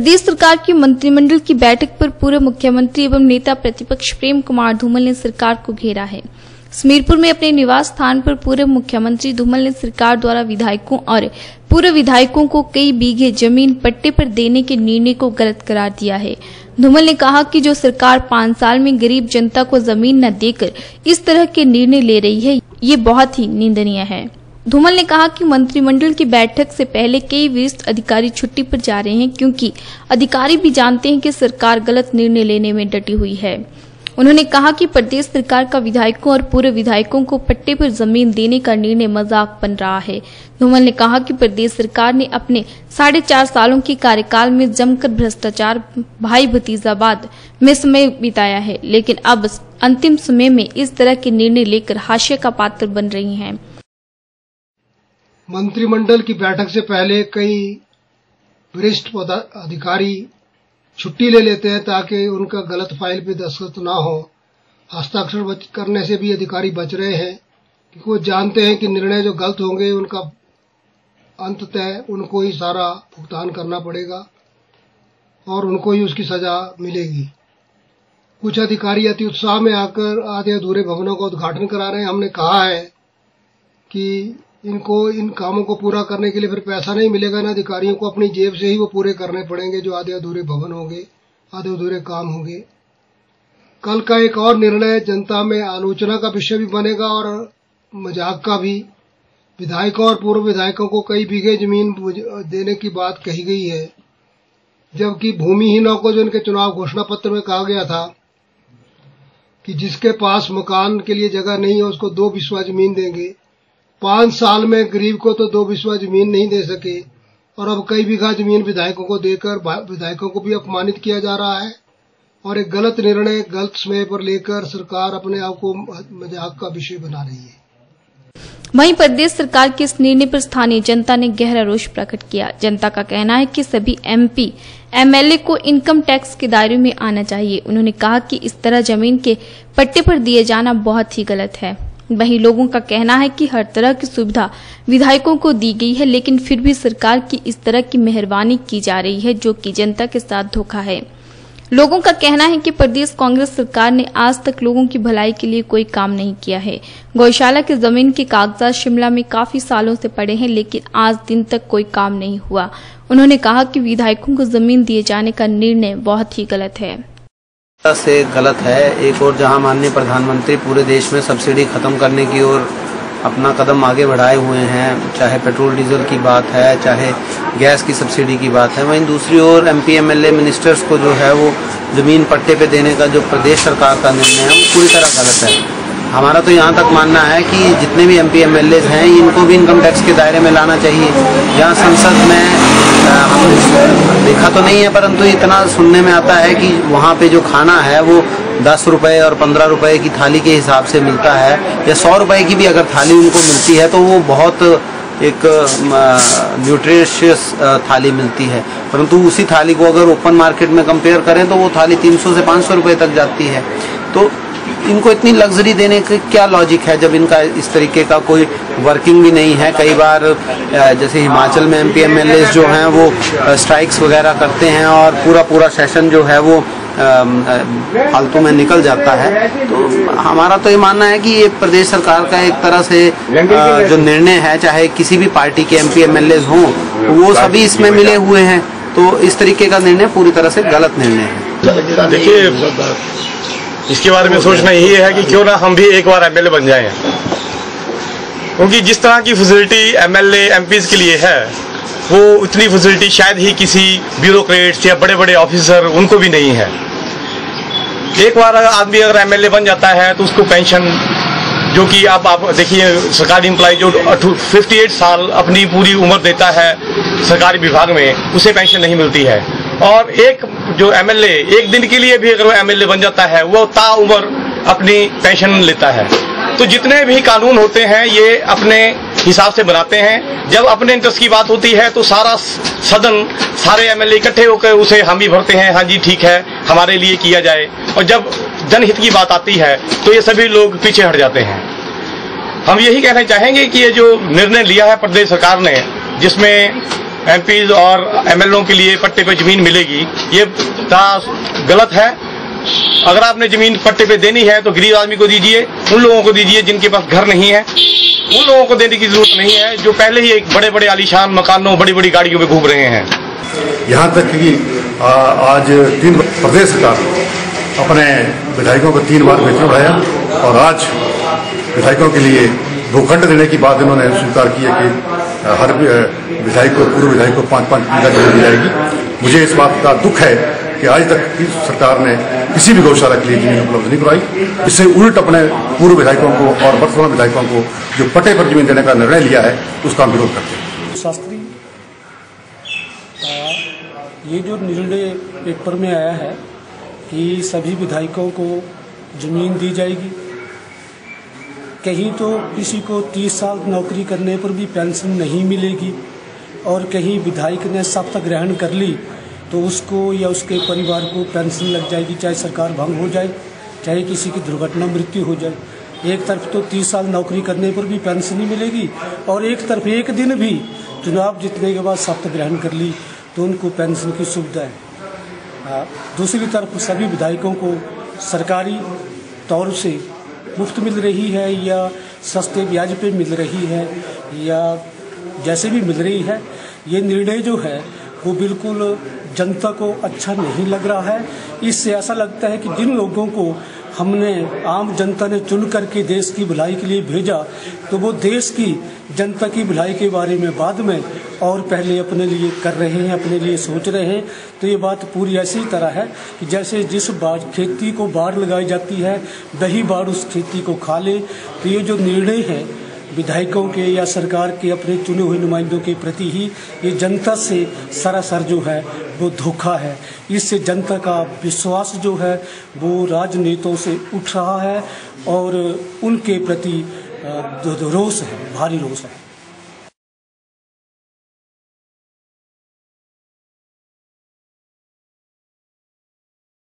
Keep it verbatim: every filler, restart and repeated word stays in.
प्रदेश सरकार की मंत्रिमंडल की बैठक पर पूर्व मुख्यमंत्री एवं नेता प्रतिपक्ष प्रेम कुमार धूमल ने सरकार को घेरा है। हमीरपुर में अपने निवास स्थान पर पूर्व मुख्यमंत्री धूमल ने सरकार द्वारा विधायकों और पूर्व विधायकों को कई बीघे जमीन पट्टे पर देने के निर्णय को गलत करार दिया है। धूमल ने कहा कि जो सरकार पाँच साल में गरीब जनता को जमीन न देकर इस तरह के निर्णय ले रही है, ये बहुत ही निंदनीय है। धूमल ने कहा कि मंत्रिमंडल की बैठक से पहले कई वरिष्ठ अधिकारी छुट्टी पर जा रहे हैं, क्योंकि अधिकारी भी जानते हैं कि सरकार गलत निर्णय लेने में डटी हुई है। उन्होंने कहा कि प्रदेश सरकार का विधायकों और पूर्व विधायकों को पट्टे पर जमीन देने का निर्णय मजाक बन रहा है। धूमल ने कहा कि प्रदेश सरकार ने अपने साढ़े चार सालों के कार्यकाल में जमकर भ्रष्टाचार, भाई भतीजावाद में समय बिताया है, लेकिन अब अंतिम समय में इस तरह के निर्णय लेकर हाशिए का पात्र बन रही हैं। मंत्रिमंडल की बैठक से पहले कई वरिष्ठ अधिकारी छुट्टी ले लेते हैं ताकि उनका गलत फाइल पे दस्तखत ना हो। हस्ताक्षर करने से भी अधिकारी बच रहे हैं, क्योंकि वो जानते हैं कि निर्णय जो गलत होंगे उनका अंततः उनको ही सारा भुगतान करना पड़ेगा और उनको ही उसकी सजा मिलेगी। कुछ अधिकारी अति उत्साह में आकर आधे अधूरे भवनों का उद्घाटन करा रहे हैं। हमने कहा है कि इनको इन कामों को पूरा करने के लिए फिर पैसा नहीं मिलेगा ना, अधिकारियों को अपनी जेब से ही वो पूरे करने पड़ेंगे जो आधे अधूरे भवन होंगे, आधे अधूरे काम होंगे। कल का एक और निर्णय जनता में आलोचना का विषय भी बनेगा और मजाक का भी। विधायकों और पूर्व विधायकों को कई बीघे जमीन देने की बात कही गई है, जबकि भूमिहीनों को जो इनके चुनाव घोषणा पत्र में कहा गया था कि जिसके पास मकान के लिए जगह नहीं है उसको दो बिस्वा जमीन देंगे। पांच साल में गरीब को तो दो बिस्वा जमीन नहीं दे सके और अब कई बीघा जमीन विधायकों को देकर विधायकों को भी अपमानित किया जा रहा है और एक गलत निर्णय गलत समय पर लेकर सरकार अपने आप को मजाक का विषय बना रही है। वहीं प्रदेश सरकार के इस निर्णय पर स्थानीय जनता ने गहरा रोष प्रकट किया। जनता का कहना है कि सभी एमपी एमएलए को इनकम टैक्स के दायरे में आना चाहिए। उन्होंने कहा कि इस तरह जमीन के पट्टे पर दिए जाना बहुत ही गलत है। वहीं लोगों का कहना है कि हर तरह की सुविधा विधायकों को दी गई है, लेकिन फिर भी सरकार की इस तरह की मेहरबानी की जा रही है, जो कि जनता के साथ धोखा है। लोगों का कहना है कि प्रदेश कांग्रेस सरकार ने आज तक लोगों की भलाई के लिए कोई काम नहीं किया है। गौशाला की जमीन के कागजात शिमला में काफी सालों से पड़े हैं, लेकिन आज दिन तक कोई काम नहीं हुआ। उन्होंने कहा कि विधायकों को जमीन दिए जाने का निर्णय बहुत ही गलत है से गलत है। एक और जहां माननीय प्रधानमंत्री पूरे देश में सब्सिडी खत्म करने की ओर अपना कदम आगे बढ़ाए हुए हैं, चाहे पेट्रोल डीजल की बात है, चाहे गैस की सब्सिडी की बात है, वहीं दूसरी ओर एमपी एमएलए मिनिस्टर्स को जो है वो जमीन पट्टे पे देने का जो प्रदेश सरकार का निर्णय है वो पूरी तरह गलत है। हमारा तो यहाँ तक मानना है कि जितने भी एमपी एमएलए हैं इनको भी इनकम टैक्स के दायरे में लाना चाहिए। जहाँ संसद में हमने देखा तो नहीं है, परंतु इतना सुनने में आता है कि वहाँ पे जो खाना है वो दस रुपए और पंद्रह रुपए की थाली के हिसाब से मिलता है, या सौ रुपए की भी अगर थाली उनको मिलती है तो वो बहुत एक न्यूट्रिशियस थाली मिलती है। परंतु उसी थाली को अगर ओपन मार्केट में कंपेयर करें तो वो थाली तीन सौ से पाँच सौ रुपए तक जाती है। तो इनको इतनी लग्जरी देने का क्या लॉजिक है जब इनका इस तरीके का कोई वर्किंग भी नहीं है। कई बार जैसे हिमाचल में एमपी एमएलए जो हैं वो स्ट्राइक्स वगैरह करते हैं और पूरा पूरा सेशन जो है वो फालतू में निकल जाता है। तो हमारा तो ये मानना है कि ये प्रदेश सरकार का एक तरह से जो निर्णय है, चाहे किसी भी पार्टी के एमपी एमएलए हों, वो सभी इसमें मिले हुए हैं। तो इस तरीके का निर्णय पूरी तरह से गलत निर्णय है। देखिए, इसके बारे में सोचना यही है कि क्यों ना हम भी एक बार एमएलए बन जाएं, क्योंकि जिस तरह की फैसिलिटी एमएलए एमपीज के लिए है वो उतनी फैसिलिटी शायद ही किसी ब्यूरोक्रेट्स या बड़े बड़े ऑफिसर उनको भी नहीं है। एक बार अगर आदमी अगर एमएलए बन जाता है तो उसको पेंशन, जो कि अब आप देखिए सरकारी एम्प्लॉय जो अट्ठावन साल अपनी पूरी उम्र देता है सरकारी विभाग में, उसे पेंशन नहीं मिलती है। और एक जो एमएलए एक दिन के लिए भी अगर वो एमएलए बन जाता है वो ताउम्र अपनी पेंशन लेता है। तो जितने भी कानून होते हैं ये अपने हिसाब से बनाते हैं। जब अपने इंटरेस्ट की बात होती है तो सारा सदन, सारे एमएलए इकट्ठे होकर उसे हामी भरते हैं, हाँ जी ठीक है हमारे लिए किया जाए। और जब जनहित की बात आती है तो ये सभी लोग पीछे हट जाते हैं। हम यही कहना चाहेंगे कि ये जो निर्णय लिया है प्रदेश सरकार ने, जिसमें एमपीज और एमएलओ के लिए पट्टे पे जमीन मिलेगी, ये गलत है। अगर आपने जमीन पट्टे पे देनी है तो गरीब आदमी को दीजिए, उन लोगों को दीजिए जिनके पास घर नहीं है, उन लोगों को देने की जरूरत नहीं है जो पहले ही एक बड़े बड़े आलीशान मकानों बड़ी बड़ी गाड़ियों में घूम रहे हैं। यहाँ तक कि आज तीन प्रदेश सरकार अपने विधायकों को तीन बार वेतन बढ़ाया और आज विधायकों के लिए भूखंड देने की बात इन्होंने स्वीकार की है कि हर विधायक को पूर्व विधायक को पाँच पाँच बीघा जमीन दी जाएगी। मुझे इस बात का दुख है कि आज तक की सरकार ने किसी भी गौशाला के लिए जमीन उपलब्ध नहीं करवाई। इससे उल्ट अपने पूर्व विधायकों को और वर्तमान विधायकों को जो पट्टे पर जमीन देने का निर्णय लिया है उसका हम विरोध करते हैं। शास्त्री, ये जो निर्णय पेपर में आया है कि सभी विधायकों को जमीन दी जाएगी, कहीं तो किसी को तीस साल नौकरी करने पर भी पेंशन नहीं मिलेगी और कहीं विधायक ने शपथ ग्रहण कर ली तो उसको या उसके परिवार को पेंशन लग जाएगी, चाहे सरकार भंग हो जाए, चाहे किसी की दुर्घटना मृत्यु हो जाए। एक तरफ तो तीस साल नौकरी करने पर भी पेंशन नहीं मिलेगी और एक तरफ एक दिन भी चुनाव जीतने के बाद शपथ ग्रहण कर ली तो उनको पेंशन की सुविधा है। दूसरी तरफ सभी विधायकों को सरकारी तौर से मुफ्त मिल रही है या सस्ते ब्याज पे मिल रही है या जैसे भी मिल रही है। ये निर्णय जो है वो बिल्कुल जनता को अच्छा नहीं लग रहा है। इससे ऐसा लगता है कि जिन लोगों को हमने आम जनता ने चुन करके देश की भलाई के लिए भेजा तो वो देश की जनता की भलाई के बारे में बाद में और पहले अपने लिए कर रहे हैं, अपने लिए सोच रहे हैं। तो ये बात पूरी ऐसी तरह है कि जैसे जिस बाढ़ खेती को बाढ़ लगाई जाती है वही बाढ़ उस खेती को खा ले। तो ये जो निर्णय है विधायकों के या सरकार के अपने चुने हुए नुमाइंदों के प्रति ही ये जनता से सरासर जो है वो धोखा है। इससे जनता का विश्वास जो है वो राजनेताओं से उठ रहा है और उनके प्रति रोष है, भारी रोष है।